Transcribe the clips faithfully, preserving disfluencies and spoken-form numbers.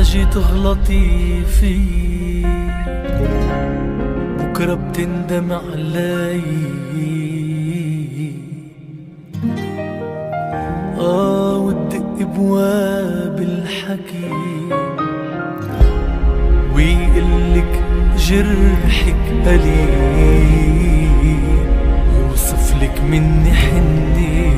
حاجة تغلطي فيه بكرة بتندم علي. آه وتدق بواب الحكي ويقلك جرحك قليل، يوصفلك مني حني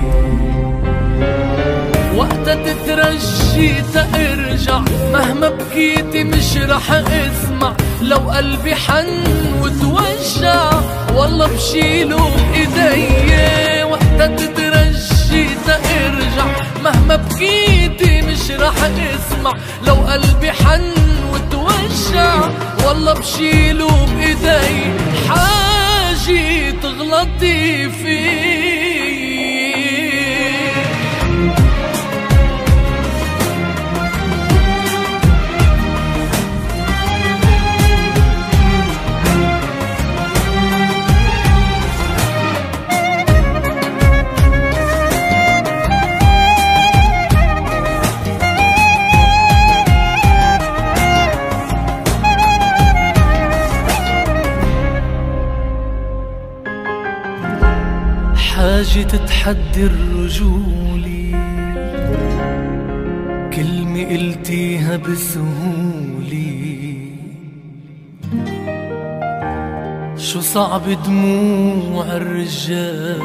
وقتها تترجي ترجع. مهما بكيتي مش رح اسمع، لو قلبي حن وتوجع والله بشيله بايدي. وقتها تترجي ترجع، مهما بكيتي مش رح اسمع، لو قلبي حن وتوجع والله بشيله بايدي. حاجة تغلطي فيه حاجة تتحدي الرجولي، كلمة قلتيها بسهولة. شو صعب دموع الرجال،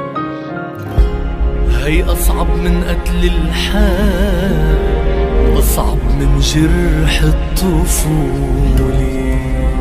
هي أصعب من قتل الحال، أصعب من جرح الطفولة.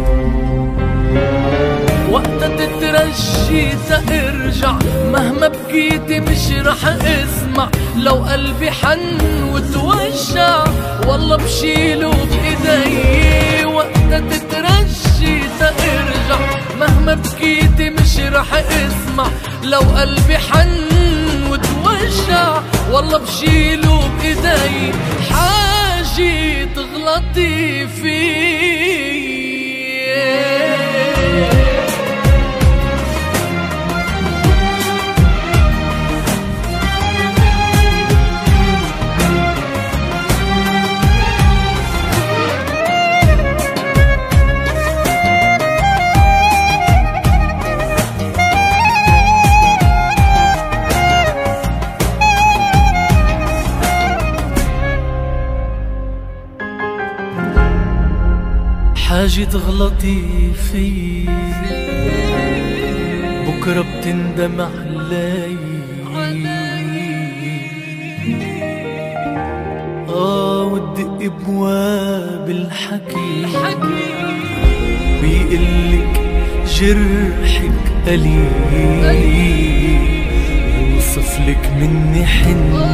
وقتها تترجي ترجع، مهما بكيتي مش رح اسمع، لو قلبي حن وتوجع والله بشيله بايدي. وقتها تترجي ترجع، مهما بكيتي مش رح اسمع، لو قلبي حن وتوجع والله بشيله بايدي. حاجة تغلطي فيه حاجة تغلطي فيه بكرة بتندم علي. آه وتدق بواب الحكي بيقلك جرحك قليل، يوصفلك مني حني